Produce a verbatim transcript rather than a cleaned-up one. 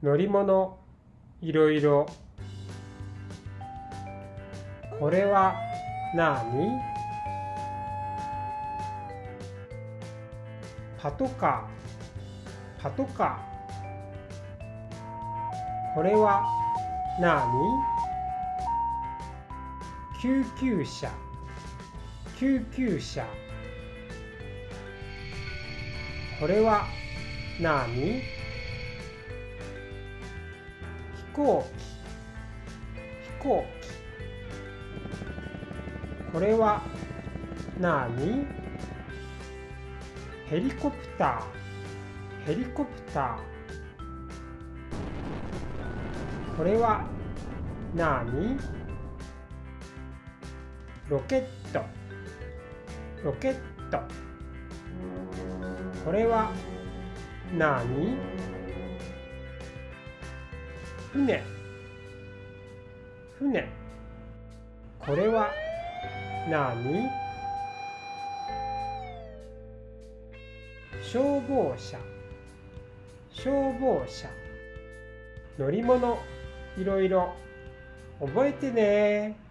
乗り物いろいろ。これはなに？パトカー、パトカー。これはなに？救急車、救急車。これはなに？飛行機、飛行機。これはなに？ヘリコプター、ヘリコプター。これはなに？ロケット、ロケット。これはなに？船、船。これはなに？消防車、消防車。乗り物いろいろ覚えてね。